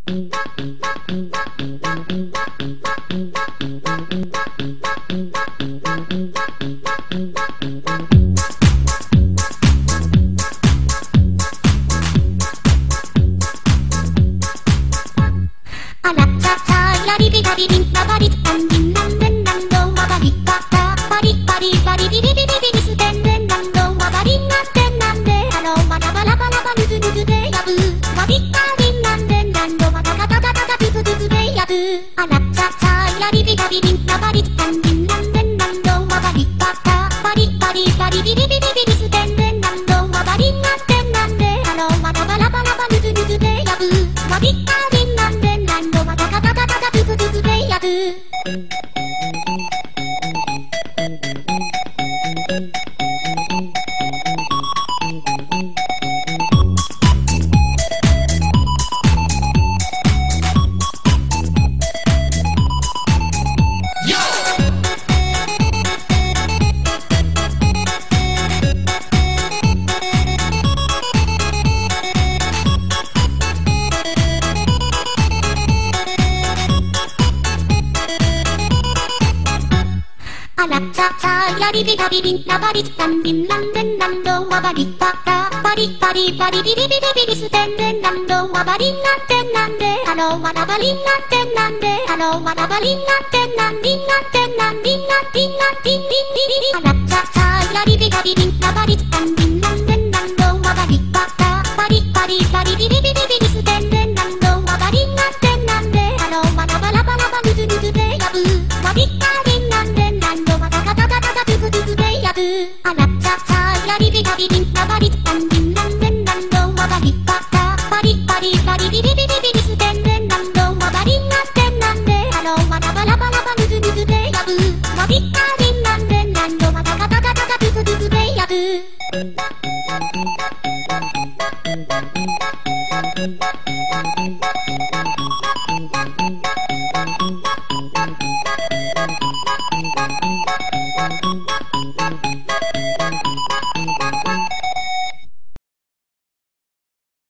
あらちゃちゃやりびらりりんなばりつかんりんなんでんなんどんわばりかたバリバリバリビリビリビリすてんでんなんどんわばりんなんでんなんであのわらばらばらばぬずぬずでやぶわびかりんなんでんなんどわたたたたたトゥトゥトゥトゥでやぶあらちゃちゃやりびらりりんなばりつかんりんなんでんなんどんわばりかたバリバリバリビリビリビリすてんでんなんどんわばりんなんでんなんであのわらばらばらばぬずぬずでやぶわびかりんなんでんなんどわたたたたたトゥトゥトゥトゥでやぶあらちゃちゃやりびらびりんなばりつかんりんなんでんなんどんわばりかたバリバリバリビリビリビリすてんでんなんどんわばりんなんてんなんであのわらばりんなんてんなんであのわらばりんなんてんなんりんなんてんなんりんなんりんなんりんりんりんりんあらちゃちゃやりびらびりんなばりつかんりんなんでんなんどんわばりかたバリバリバリビリビリビリすてんでんなんどんわばりんなんてんなんであのわらばらばらばぬずぬずでやぶわびかりんなんでんなんどわたたたたたトゥトゥトゥトゥでやぶあらちゃちゃやりびらびりんなばりつかんりんなんでんなんどんわばりかたバリバリバリビリビリビリすてんでんなんどんわばりんなんてんなんであのわらばらばらばぬずぬずでやぶわびかりんなんでんなんどわたたたたたトゥトゥトゥトゥでやぶ